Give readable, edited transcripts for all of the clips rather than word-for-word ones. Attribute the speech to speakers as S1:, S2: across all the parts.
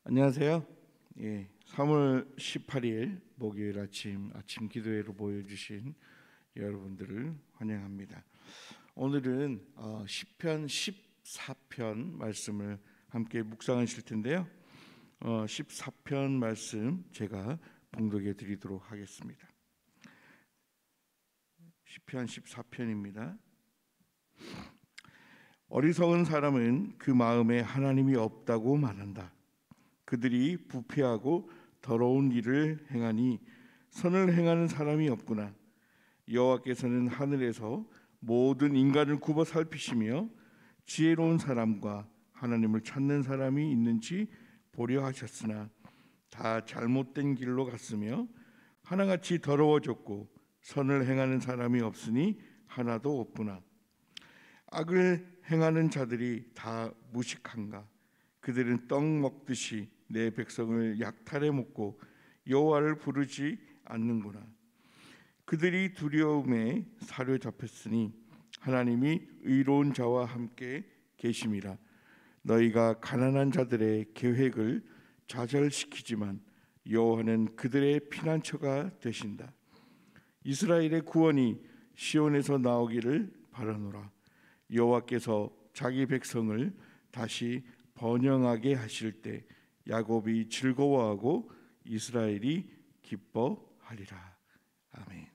S1: 안녕하세요. 3월 18일 목요일 아침 기도회로 모여주신 여러분들을 환영합니다. 오늘은 시편 14편 말씀을 함께 묵상하실 텐데요. 14편 말씀 제가 봉독해 드리도록 하겠습니다. 시편 14편입니다. 어리석은 사람은 그 마음에 하나님이 없다고 말한다. 그들이 부패하고 더러운 일을 행하니 선을 행하는 사람이 없구나. 여호와께서는 하늘에서 모든 인간을 굽어 살피시며 지혜로운 사람과 하나님을 찾는 사람이 있는지 보려 하셨으나 다 잘못된 길로 갔으며 하나같이 더러워졌고 선을 행하는 사람이 없으니 하나도 없구나. 악을 행하는 자들이 다 무식한가. 그들은 떡 먹듯이 내 백성을 약탈해 먹고 여호와를 부르지 않는구나. 그들이 두려움에 사로잡혔으니 하나님이 의로운 자와 함께 계심이라. 너희가 가난한 자들의 계획을 좌절시키지만 여호와는 그들의 피난처가 되신다. 이스라엘의 구원이 시온에서 나오기를 바라노라. 여호와께서 자기 백성을 다시 번영하게 하실 때 야곱이 즐거워하고 이스라엘이 기뻐하리라. 아멘.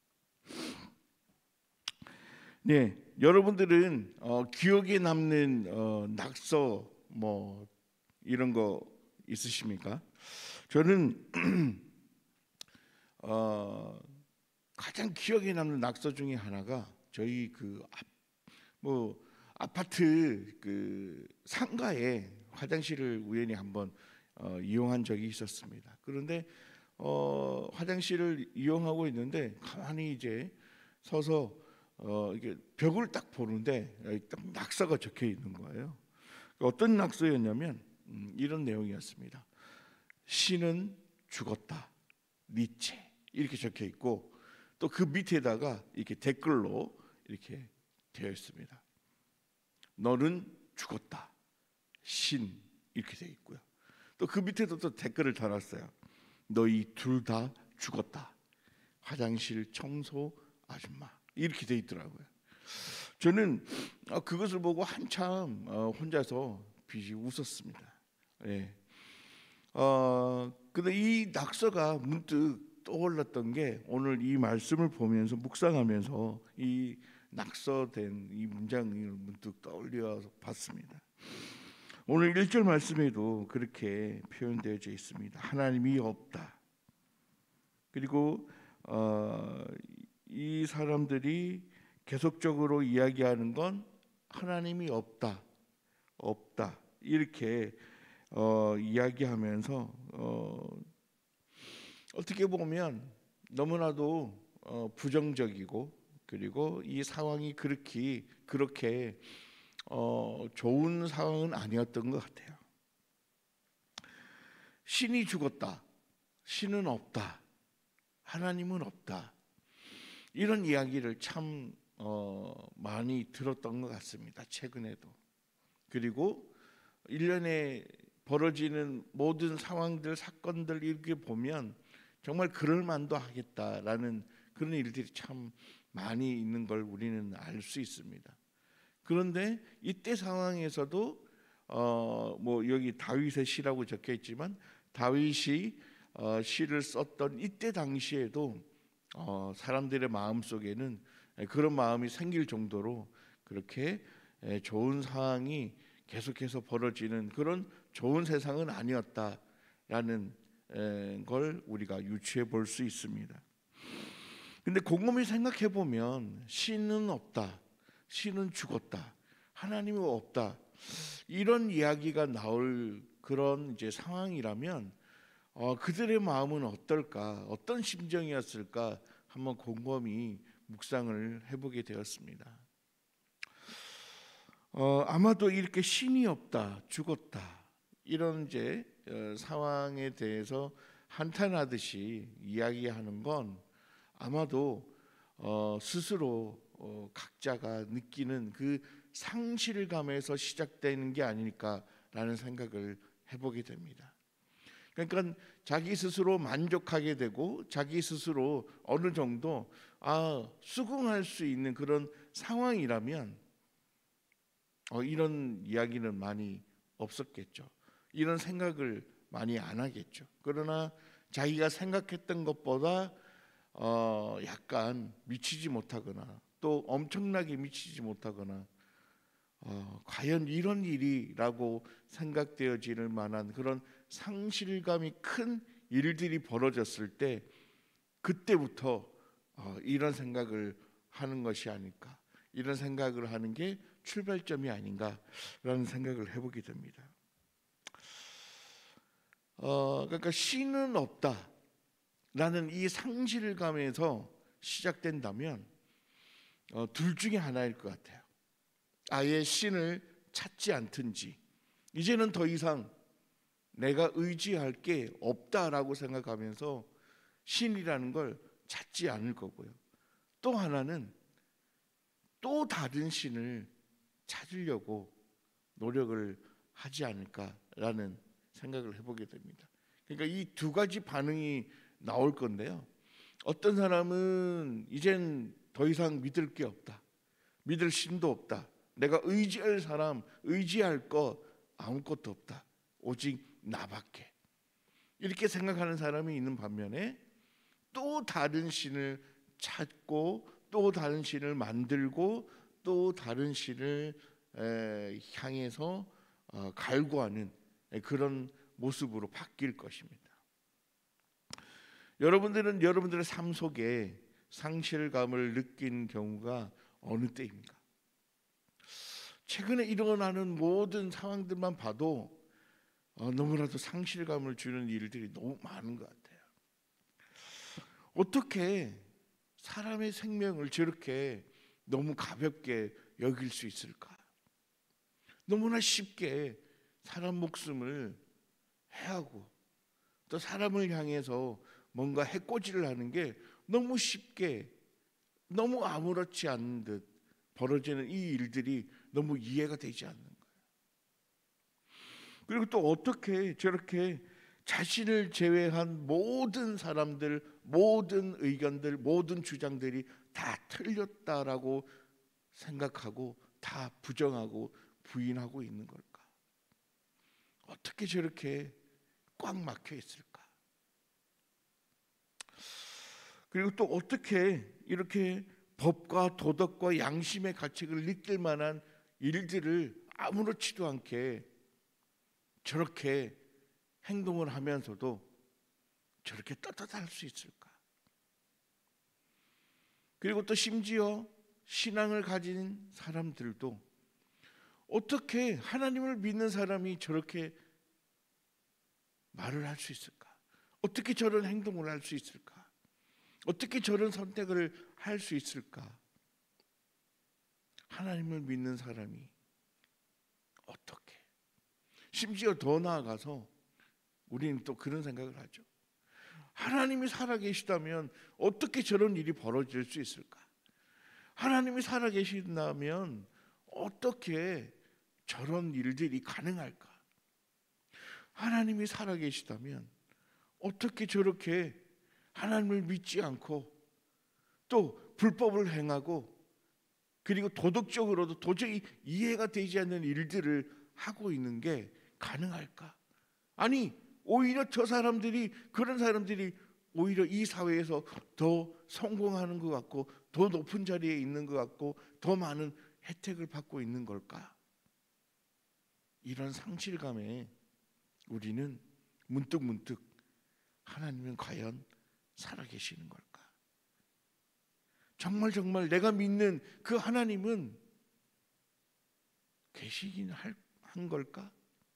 S1: 네, 여러분들은 기억에 남는 낙서 이런 거 있으십니까? 저는 가장 기억에 남는 낙서 중에 하나가 저희 아파트 상가에 화장실을 우연히 한번 이용한 적이 있었습니다. 그런데 화장실을 이용하고 있는데 가만히 이제 서서 이게 벽을 딱 보는데 딱 낙서가 적혀 있는 거예요. 어떤 낙서였냐면 이런 내용이었습니다. 신은 죽었다. 니체 이렇게 적혀 있고 또 그 밑에다가 이렇게 댓글로 이렇게 되어 있습니다. 너는 죽었다. 신 이렇게 되어 있고요. 또 그 밑에도 또 댓글을 달았어요. 너희 둘 다 죽었다. 화장실 청소 아줌마 이렇게 되어 있더라고요. 저는 그것을 보고 한참 혼자서 비시 웃었습니다. 예. 근데 이 낙서가 문득 떠올랐던 게 오늘 이 말씀을 보면서 묵상하면서 이 낙서된 이 문장을 문득 떠올려 봤습니다. 오늘 1절 말씀에도 그렇게 표현되어 있습니다. 하나님이 없다. 그리고 이 사람들이 계속적으로 이야기하는 건 하나님이 없다. 이렇게 이야기하면서 어떻게 보면 너무나도 부정적이고 그리고 이 상황이 그렇게 좋은 상황은 아니었던 것 같아요. 신이 죽었다. 신은 없다. 하나님은 없다. 이런 이야기를 참 많이 들었던 것 같습니다. 최근에도. 그리고 1년에 벌어지는 모든 상황들, 사건들 이렇게 보면 정말 그럴만도 하겠다라는 그런 일들이 참 많이 있는 걸 우리는 알 수 있습니다. 그런데 이때 상황에서도 여기 다윗의 시라고 적혀 있지만 다윗이 시를 썼던 이때 당시에도 사람들의 마음 속에는 그런 마음이 생길 정도로 그렇게 좋은 상황이 계속해서 벌어지는 그런 좋은 세상은 아니었다라는 걸 우리가 유추해 볼 수 있습니다. 근데 곰곰이 생각해 보면 신은 없다, 신은 죽었다, 하나님은 없다 이런 이야기가 나올 그런 이제 상황이라면 그들의 마음은 어떨까, 어떤 심정이었을까 한번 곰곰이 묵상을 해보게 되었습니다. 아마도 이렇게 신이 없다, 죽었다 이런 이제 상황에 대해서 한탄하듯이 이야기하는 건 아마도 스스로 각자가 느끼는 그 상실감에서 시작되는 게 아닐까라는 생각을 해보게 됩니다. 그러니까 자기 스스로 만족하게 되고 자기 스스로 어느 정도 수긍할 수 있는 그런 상황이라면 이런 이야기는 많이 없었겠죠. 이런 생각을 많이 안 하겠죠. 그러나 자기가 생각했던 것보다 약간 미치지 못하거나 또 엄청나게 미치지 못하거나 과연 이런 일이라고 생각되어질 만한 그런 상실감이 큰 일들이 벌어졌을 때 그때부터 이런 생각을 하는 것이 아닐까, 이런 생각을 하는 게 출발점이 아닌가라는 생각을 해보게 됩니다. 그러니까 신은 없다라는 이 상실감에서 시작된다면 둘 중에 하나일 것 같아요. 아예 신을 찾지 않든지 이제는 더 이상 내가 의지할 게 없다라고 생각하면서 신이라는 걸 찾지 않을 거고요. 또 하나는 또 다른 신을 찾으려고 노력을 하지 않을까라는 생각을 해보게 됩니다. 그러니까 이 두 가지 반응이 나올 건데요. 어떤 사람은 이젠 더 이상 믿을 게 없다, 믿을 신도 없다, 내가 의지할 사람, 의지할 거 아무것도 없다, 오직 나밖에, 이렇게 생각하는 사람이 있는 반면에 또 다른 신을 찾고 또 다른 신을 만들고 또 다른 신을 향해서 갈구하는 그런 모습으로 바뀔 것입니다. 여러분들은 여러분들의 삶 속에 상실감을 느낀 경우가 어느 때입니까? 최근에 일어나는 모든 상황들만 봐도 너무나도 상실감을 주는 일들이 너무 많은 것 같아요. 어떻게 사람의 생명을 저렇게 너무 가볍게 여길 수 있을까? 너무나 쉽게 사람 목숨을 해하고 또 사람을 향해서 뭔가 해코지를 하는 게 너무 쉽게, 너무 아무렇지 않은 듯 벌어지는 이 일들이 너무 이해가 되지 않는 거예요. 그리고 또 어떻게 저렇게 자신을 제외한 모든 사람들, 모든 의견들, 모든 주장들이 다 틀렸다라고 생각하고 다 부정하고 부인하고 있는 걸까? 어떻게 저렇게 꽉 막혀 있을까? 그리고 또 어떻게 이렇게 법과 도덕과 양심의 가책을 느낄 만한 일들을 아무렇지도 않게 저렇게 행동을 하면서도 저렇게 떳떳할 수 있을까? 그리고 또 심지어 신앙을 가진 사람들도 어떻게 하나님을 믿는 사람이 저렇게 말을 할 수 있을까? 어떻게 저런 행동을 할 수 있을까? 어떻게 저런 선택을 할 수 있을까? 하나님을 믿는 사람이 어떻게? 심지어 더 나아가서 우리는 또 그런 생각을 하죠. 하나님이 살아계시다면 어떻게 저런 일이 벌어질 수 있을까? 하나님이 살아계신다면 어떻게 저런 일들이 가능할까? 하나님이 살아계시다면 어떻게 저렇게 하나님을 믿지 않고 또 불법을 행하고 그리고 도덕적으로도 도저히 이해가 되지 않는 일들을 하고 있는 게 가능할까? 아니, 오히려 저 사람들이, 그런 사람들이 오히려 이 사회에서 더 성공하는 것 같고 더 높은 자리에 있는 것 같고 더 많은 혜택을 받고 있는 걸까? 이런 상실감에 우리는 문득 하나님은 과연 살아계시는 걸까? 정말 내가 믿는 그 하나님은 계시긴 한 걸까?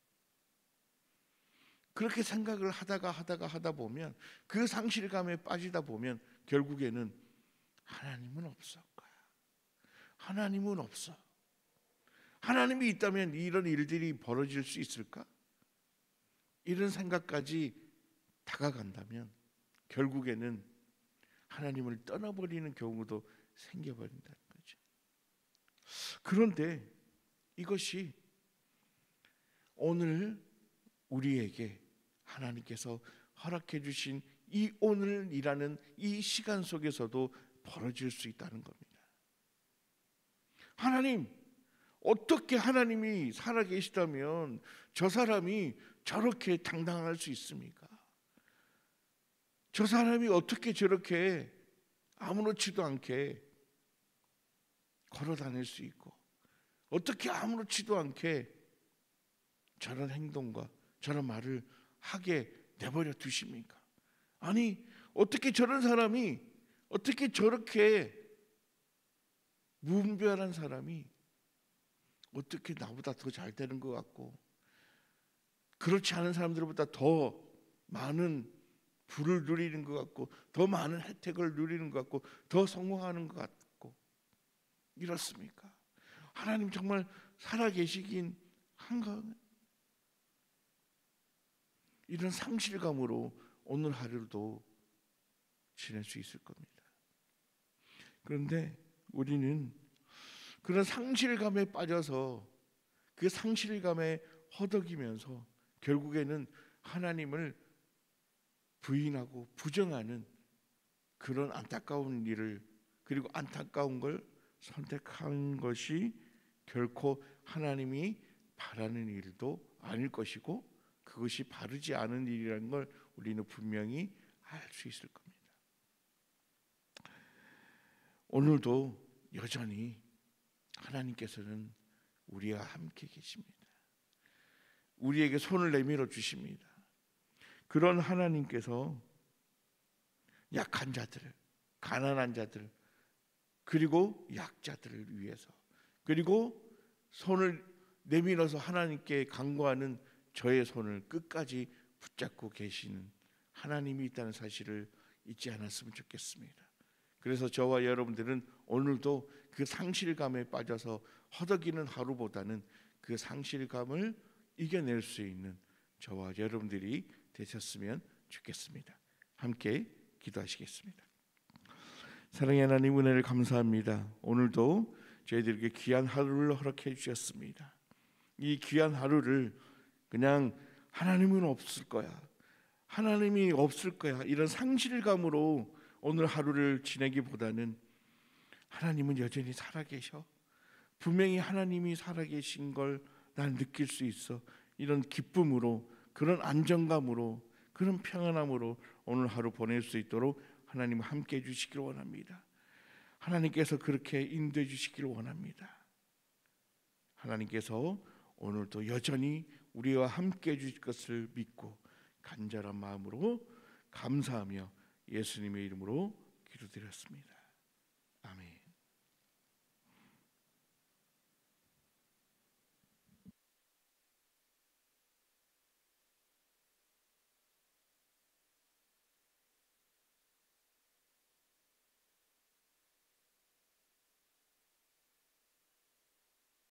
S1: 그렇게 생각을 하다 보면 그 상실감에 빠지다 보면 결국에는 하나님은 없을 거야. 하나님은 없어. 하나님이 있다면 이런 일들이 벌어질 수 있을까? 이런 생각까지 다가간다면 결국에는 하나님을 떠나버리는 경우도 생겨버린다는 거죠. 그런데 이것이 오늘 우리에게 하나님께서 허락해 주신 이 오늘이라는 이 시간 속에서도 벌어질 수 있다는 겁니다. 하나님, 어떻게 하나님이 살아계시다면 저 사람이 저렇게 당당할 수 있습니까? 저 사람이 어떻게 저렇게 아무렇지도 않게 걸어 다닐 수 있고, 어떻게 아무렇지도 않게 저런 행동과 저런 말을 하게 내버려 두십니까? 아니, 어떻게 저런 사람이, 어떻게 저렇게 무분별한 사람이 어떻게 나보다 더 잘 되는 것 같고, 그렇지 않은 사람들보다 더 많은 부를 누리는 것 같고, 더 많은 혜택을 누리는 것 같고, 더 성공하는 것 같고 이렇습니까? 하나님 정말 살아계시긴 한가? 이런 상실감으로 오늘 하루도 지낼 수 있을 겁니다. 그런데 우리는 그런 상실감에 빠져서 그 상실감에 허덕이면서 결국에는 하나님을 부인하고 부정하는 그런 안타까운 일을, 그리고 안타까운 걸 선택한 것이 결코 하나님이 바라는 일도 아닐 것이고, 그것이 바르지 않은 일이라는 걸 우리는 분명히 알 수 있을 겁니다. 오늘도 여전히 하나님께서는 우리와 함께 계십니다. 우리에게 손을 내밀어 주십니다. 그런 하나님께서 약한 자들, 가난한 자들, 그리고 약자들을 위해서, 그리고 손을 내밀어서 하나님께 간구하는 저의 손을 끝까지 붙잡고 계시는 하나님이 있다는 사실을 잊지 않았으면 좋겠습니다. 그래서 저와 여러분들은 오늘도 그 상실감에 빠져서 허덕이는 하루보다는 그 상실감을 이겨낼 수 있는 저와 여러분들이 되셨으면 좋겠습니다. 함께 기도하시겠습니다. 사랑의 하나님, 은혜를 감사합니다. 오늘도 저희들에게 귀한 하루를 허락해 주셨습니다. 이 귀한 하루를 그냥 하나님은 없을 거야, 하나님이 없을 거야, 이런 상실감으로 오늘 하루를 지내기보다는 하나님은 여전히 살아계셔, 분명히 하나님이 살아계신 걸 난 느낄 수 있어, 이런 기쁨으로, 그런 안정감으로, 그런 평안함으로 오늘 하루 보낼 수 있도록 하나님 함께 해주시기를 원합니다. 하나님께서 그렇게 인도해 주시기를 원합니다. 하나님께서 오늘도 여전히 우리와 함께 해주실 것을 믿고 간절한 마음으로 감사하며 예수님의 이름으로 기도드렸습니다. 아멘.